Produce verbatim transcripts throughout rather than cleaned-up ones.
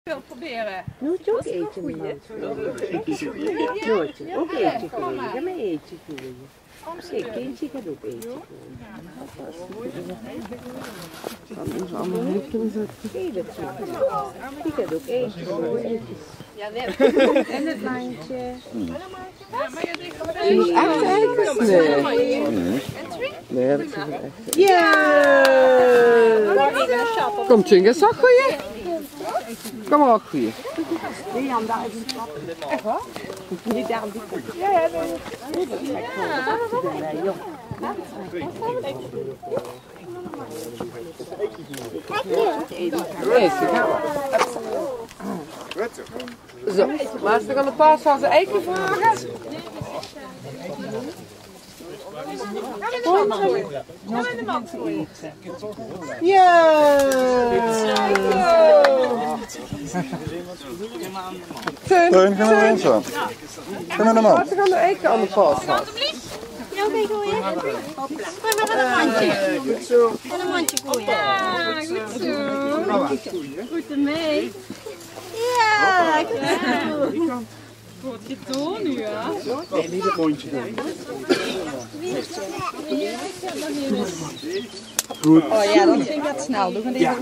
wil proberen. Noortje ook eten, man. Noortje, ook eten gooien. Ga maar eten gooien. Kijk, kindje gaat ook eten gooien. Van ons allemaal helpen zo. Kijk, dat zo. Die gaat ook eten gooien. En het mandje. Die acht eikens? Nee. Nee, dat is niet echt. Ja! Kom, Tjinga, zag je? Kom maar ook goeie. Nee, Jan, daar is een klap. Echt waar? Niet daar op die kant. Ja, ja, nee. Ja, zo, maar ze gaan de paas van zijn eiken vragen. Gaan we de man gooien? Ja! Teun, ga naar ons aan. Ga naar de man. Ze gaan de eiken aan de paas van. Ja, oké, gooien. Hopla. Maar we gaan een mandje. Goed zo. En een mandje gooien. Ja, goed zo. Goed ermee. Ja, goed. Wordt getoond nu, hè? Nee, niet het mondje doen. Goed. Oh ja, dan ging dat snel. Doe maar die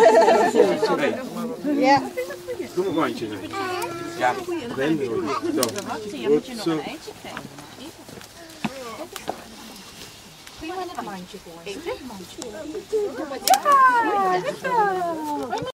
ja. Doe een mandje. Ja, nee, zo. Goed zo. Kun je maar een mandje gooien? Ja,